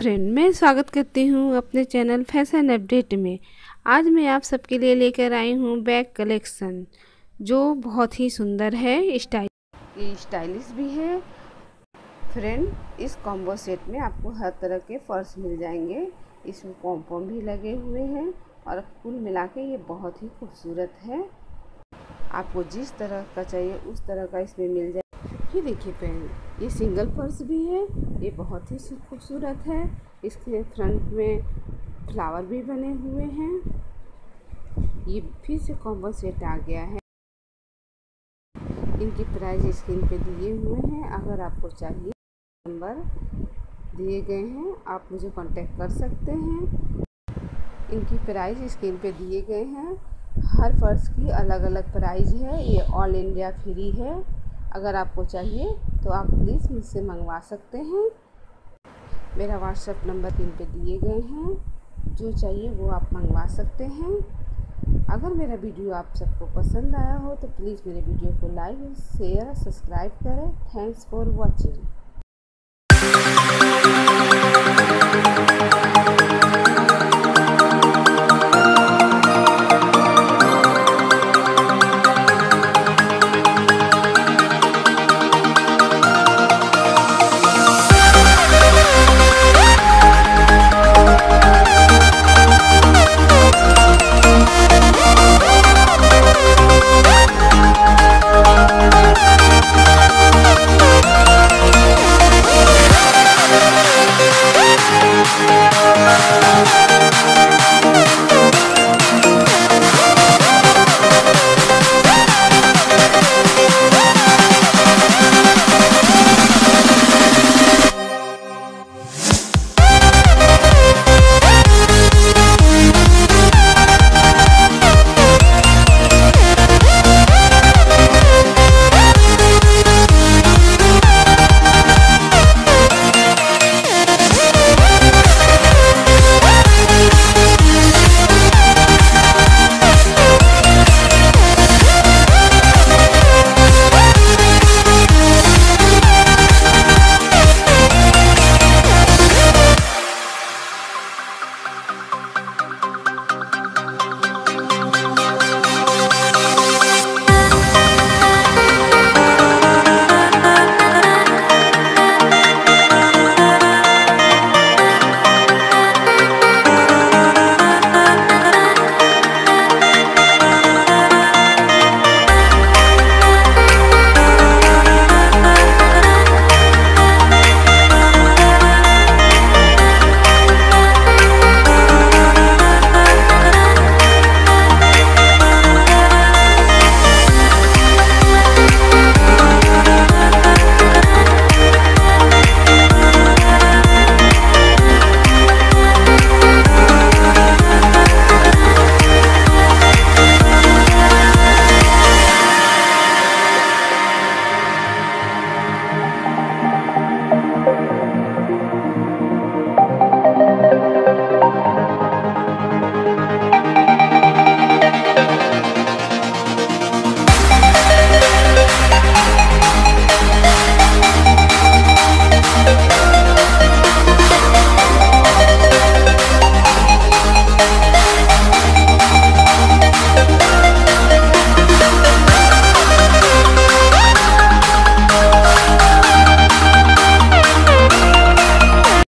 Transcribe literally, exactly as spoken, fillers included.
Friend, मैं स्वागत करती हूँ अपने चैनल फैशन अपडेट में। आज मैं आप सबके लिए लेकर आई हूँ बैग कलेक्शन जो बहुत ही सुंदर है, स्टाइल ये स्टाइलिश भी है। फ्रेंड, इस कॉम्बो सेट में आपको हर तरह के पर्स मिल जाएंगे। इसमें पॉम-पॉम भी लगे हुए हैं और कुल मिला के ये बहुत ही खूबसूरत है। आपको जिस तरह का चाहिए उस तरह का इसमें मिल जाए। ये देखिए फ्रेंड, ये सिंगल पर्स भी है, ये बहुत ही खूबसूरत है। इसके फ्रंट में फ्लावर भी बने हुए हैं। ये फिर से कॉम्बो सेट आ गया है। इनकी प्राइस स्क्रीन पे दिए हुए हैं। अगर आपको चाहिए नंबर दिए गए हैं, आप मुझे कांटेक्ट कर सकते हैं। इनकी प्राइस स्क्रीन पे दिए गए हैं। हर पर्स की अलग अलग प्राइस है। ये ऑल इंडिया फ्री है। अगर आपको चाहिए तो आप प्लीज़ मुझसे मंगवा सकते हैं। मेरा व्हाट्सएप नंबर इन पे दिए गए हैं। जो चाहिए वो आप मंगवा सकते हैं। अगर मेरा वीडियो आप सबको पसंद आया हो तो प्लीज़ मेरे वीडियो को लाइक शेयर सब्सक्राइब करें। Thanks for watching.